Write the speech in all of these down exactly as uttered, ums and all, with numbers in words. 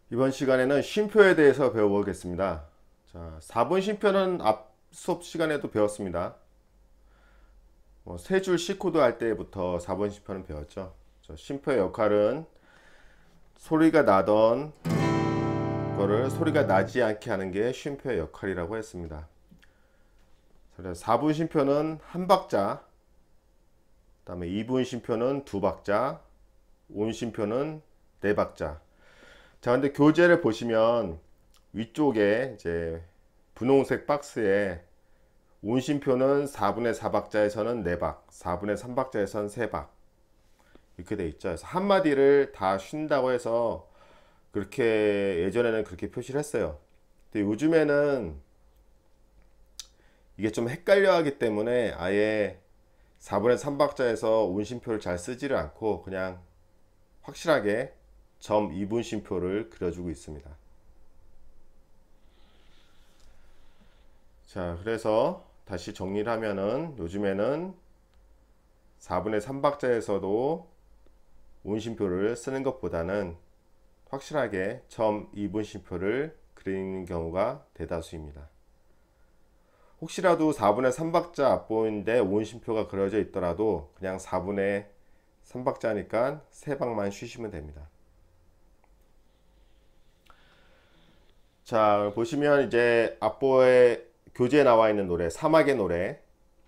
이번 시간에는 쉼표에 대해서 배워보겠습니다. 자, 사 번 쉼표는 앞 수업 시간에도 배웠습니다. 뭐 세 줄 C 코드 할 때부터 사 번 쉼표는 배웠죠. 저 쉼표의 역할은 소리가 나던 거를 소리가 나지 않게 하는 게 쉼표의 역할이라고 했습니다. 그래서 사 분 쉼표는 한 박자, 그 다음에 이 분 쉼표는 두 박자, 오 분 쉼표는 네 박자. 자, 근데 교재를 보시면 위쪽에 이제 분홍색 박스에 운심표는 사 분의 사 박자에서는 네 박, 사 분의 삼 박자에서는 세 박 이렇게 돼 있죠. 그래서 한 마디를 다 쉰다고 해서 그렇게 예전에는 그렇게 표시를 했어요. 근데 요즘에는 이게 좀 헷갈려 하기 때문에 아예 사 분의 삼 박자에서 운심표를 잘 쓰지를 않고 그냥 확실하게 점 이 분 쉼표를 그려주고 있습니다. 자, 그래서 다시 정리를 하면은 요즘에는 사 분의 삼 박자에서도 운심표를 쓰는 것보다는 확실하게 점 이 분 쉼표를 그리는 경우가 대다수입니다. 혹시라도 사 분의 삼 박자 앞부분인데 운심표가 그려져 있더라도 그냥 사 분의 삼 박자니까 세 박만 쉬시면 됩니다. 자, 보시면 이제 앞부에 교재에 나와 있는 노래, 사막의 노래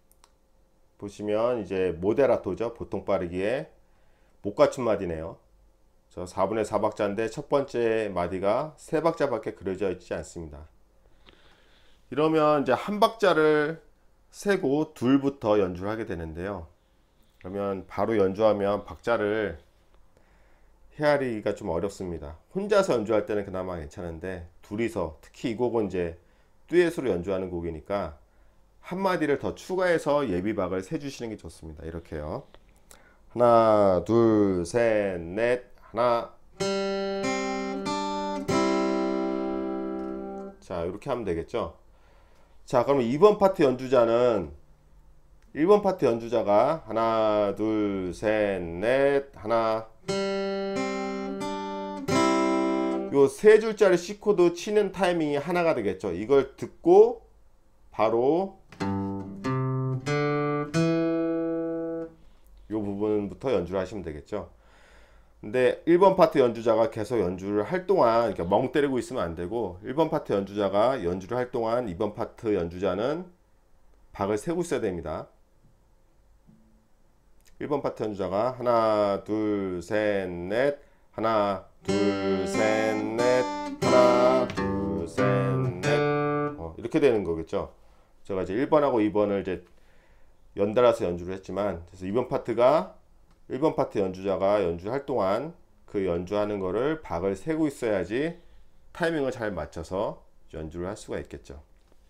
보시면 이제 모데라토죠. 보통 빠르기에 못 갖춘 마디네요. 저 사 분의 사 박자인데 첫 번째 마디가 세 박자밖에 그려져 있지 않습니다. 이러면 이제 한 박자를 세고 둘부터 연주를 하게 되는데요. 그러면 바로 연주하면 박자를 헤아리기가 좀 어렵습니다. 혼자서 연주할 때는 그나마 괜찮은데 둘이서, 특히 이 곡은 이제 듀엣으로 연주하는 곡이니까 한 마디를 더 추가해서 예비박을 세주시는 게 좋습니다. 이렇게요. 하나, 둘, 셋, 넷, 하나. 자, 이렇게 하면 되겠죠. 자, 그러면 이 번 파트 연주자는 일 번 파트 연주자가 하나, 둘, 셋, 넷, 하나. 요 세 줄짜리 C 코드 치는 타이밍이 하나가 되겠죠. 이걸 듣고 바로 요 부분부터 연주를 하시면 되겠죠. 근데 일 번 파트 연주자가 계속 연주를 할 동안 그러니까 멍 때리고 있으면 안 되고 일 번 파트 연주자가 연주를 할 동안 이 번 파트 연주자는 박을 세고 있어야 됩니다. 일 번 파트 연주자가 하나, 둘, 셋, 넷, 하나, 둘, 셋, 넷, 하나, 둘, 셋, 넷. 어, 이렇게 되는 거겠죠. 제가 이제 일 번하고 이 번을 이제 연달아서 연주를 했지만, 그래서 이 번 파트가 일 번 파트 연주자가 연주할 동안 그 연주하는 거를 박을 세고 있어야지 타이밍을 잘 맞춰서 연주를 할 수가 있겠죠.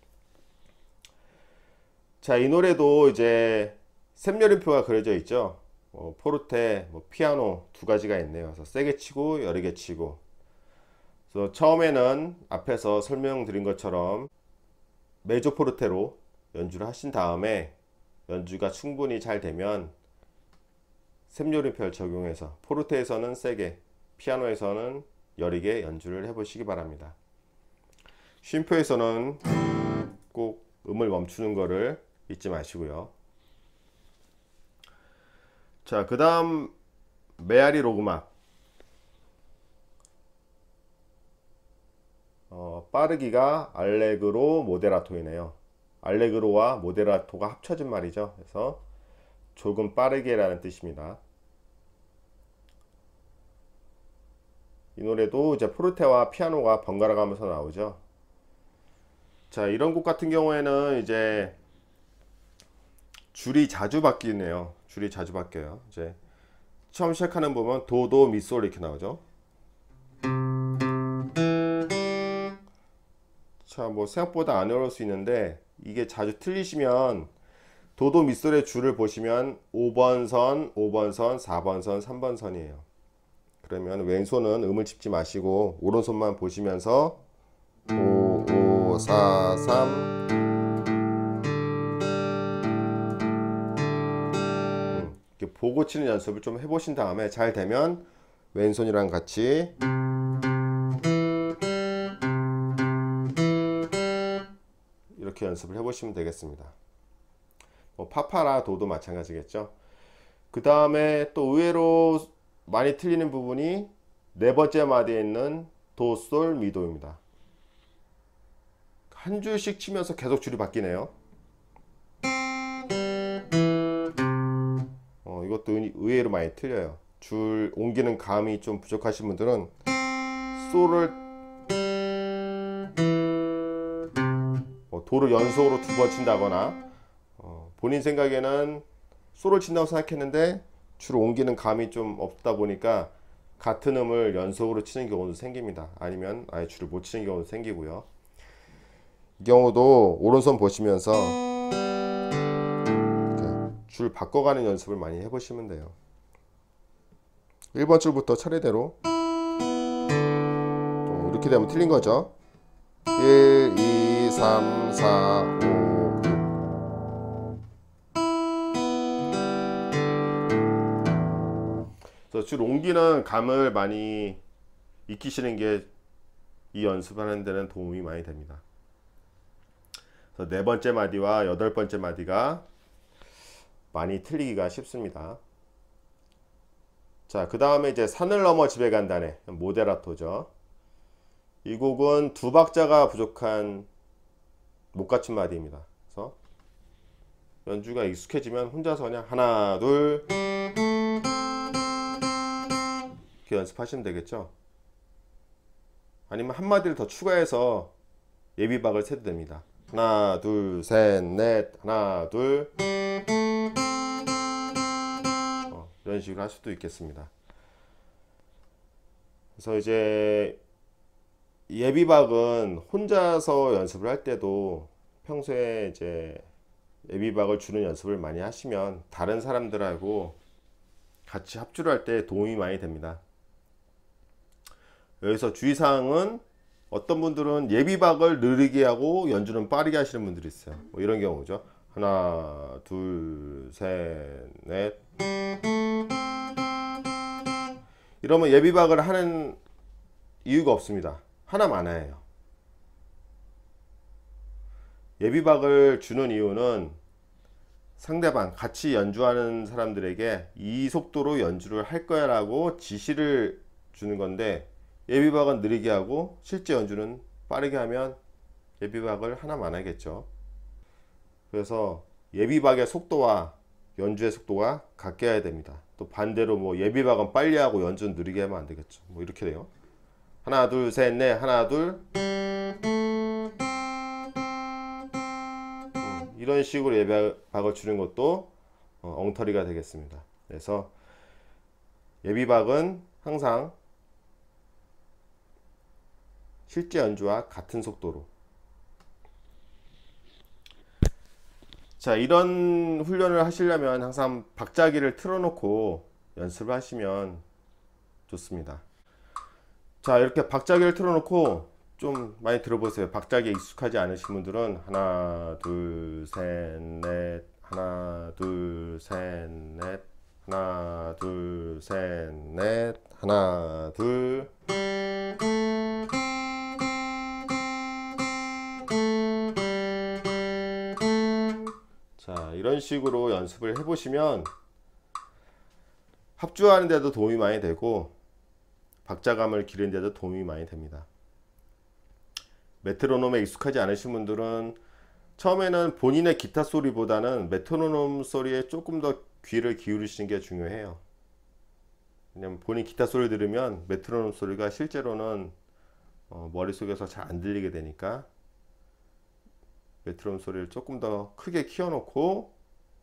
자, 이 노래도 이제 셈여름표가 그려져 있죠. 뭐 포르테, 뭐 피아노 두 가지가 있네요. 그래서 세게 치고 여리게 치고. 그래서 처음에는 앞에서 설명드린 것처럼 메조 포르테로 연주를 하신 다음에 연주가 충분히 잘 되면 셈요름표를 적용해서 포르테에서는 세게, 피아노에서는 여리게 연주를 해보시기 바랍니다. 쉼표에서는 꼭 음을 멈추는 거를 잊지 마시고요. 자, 그 다음 메아리 로그막. 어, 빠르기가 알레그로 모데라토이네요. 알레그로와 모데라토가 합쳐진 말이죠. 그래서 조금 빠르게 라는 뜻입니다. 이 노래도 이제 포르테와 피아노가 번갈아 가면서 나오죠. 자, 이런 곡 같은 경우에는 이제 줄이 자주 바뀌네요. 줄이 자주 바뀌어요. 이제 처음 시작하는 부분 도도 미솔 이렇게 나오죠. 자, 뭐 생각보다 안 어려울 수 있는데 이게 자주 틀리시면 도도 미솔의 줄을 보시면 오 번 선, 오 번 선, 사 번 선, 삼 번 선이에요. 그러면 왼손은 음을 짚지 마시고 오른손만 보시면서 오, 오, 사, 삼 이렇게 보고 치는 연습을 좀 해보신 다음에 잘 되면 왼손이랑 같이 이렇게 연습을 해 보시면 되겠습니다. 뭐 파파나 도도 마찬가지겠죠. 그 다음에 또 의외로 많이 틀리는 부분이 네 번째 마디에 있는 도, 솔, 미도입니다. 한 줄씩 치면서 계속 줄이 바뀌네요. 어, 이것도 의외로 많이 틀려요. 줄 옮기는 감이 좀 부족하신 분들은 솔을 뭐 도를 연속으로 두 번 친다거나, 어, 본인 생각에는 솔을 친다고 생각했는데 줄을 옮기는 감이 좀 없다 보니까 같은 음을 연속으로 치는 경우도 생깁니다. 아니면 아예 줄을 못 치는 경우도 생기고요. 이 경우도 오른손 보시면서 이렇게 줄 바꿔가는 연습을 많이 해보시면 돼요. 일 번 줄부터 차례대로, 어, 이렇게 되면 틀린 거죠. 일, 이, 삼, 사, 오. 그래서 줄 옮기는 감을 많이 익히시는 게 이 연습하는 데는 도움이 많이 됩니다. 그래서 네 번째 마디와 여덟 번째 마디가 많이 틀리기가 쉽습니다. 자, 그 다음에 이제 산을 넘어 집에 간다네, 모데라토죠. 이 곡은 두 박자가 부족한 못 갖춘 마디입니다. 그래서 연주가 익숙해지면 혼자서 그냥 하나, 둘 이렇게 연습하시면 되겠죠. 아니면 한 마디를 더 추가해서 예비박을 세도 됩니다. 하나, 둘, 셋, 넷, 하나, 둘, 어, 이런 식으로 할 수도 있겠습니다. 그래서 이제 예비박은 혼자서 연습을 할 때도 평소에 이제 예비박을 주는 연습을 많이 하시면 다른 사람들하고 같이 합주를 할 때 도움이 많이 됩니다. 여기서 주의사항은 어떤 분들은 예비박을 느리게 하고 연주는 빠르게 하시는 분들이 있어요. 뭐 이런 경우죠. 하나, 둘, 셋, 넷. 이러면 예비박을 하는 이유가 없습니다. 하나만 해요. 예비박을 주는 이유는 상대방, 같이 연주하는 사람들에게 이 속도로 연주를 할 거야 라고 지시를 주는 건데, 예비박은 느리게 하고 실제 연주는 빠르게 하면 예비박을 하나만 하겠죠. 그래서 예비박의 속도와 연주의 속도가 같게 해야 됩니다. 또 반대로 뭐 예비박은 빨리 하고 연주는 느리게 하면 안 되겠죠. 뭐 이렇게 돼요. 하나, 둘, 셋, 넷, 하나, 둘. 음, 이런 식으로 예비박을 주는 것도 어, 엉터리가 되겠습니다. 그래서 예비박은 항상 실제 연주와 같은 속도로. 자, 이런 훈련을 하시려면 항상 박자기를 틀어놓고 연습을 하시면 좋습니다. 자, 이렇게 박자기를 틀어놓고 좀 많이 들어보세요. 박자기에 익숙하지 않으신 분들은 하나, 둘, 셋, 넷, 하나, 둘, 셋, 넷, 하나, 둘, 셋, 넷, 하나, 둘. 자, 이런 식으로 연습을 해보시면 합주하는 데도 도움이 많이 되고 박자감을 기르는 데도 도움이 많이 됩니다. 메트로놈에 익숙하지 않으신 분들은 처음에는 본인의 기타 소리보다는 메트로놈 소리에 조금 더 귀를 기울이시는 게 중요해요. 왜냐면 본인 기타 소리 들으면 메트로놈 소리가 실제로는 어, 머릿속에서 잘 안 들리게 되니까 메트로놈 소리를 조금 더 크게 키워놓고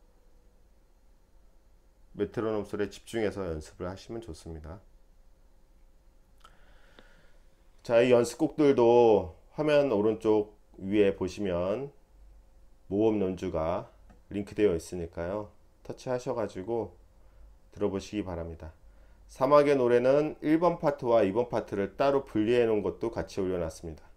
메트로놈 소리에 집중해서 연습을 하시면 좋습니다. 자, 이 연습곡들도 화면 오른쪽 위에 보시면 모음 연주가 링크되어 있으니까요. 터치하셔가지고 들어보시기 바랍니다. 사막의 노래는 일 번 파트와 이 번 파트를 따로 분리해 놓은 것도 같이 올려놨습니다.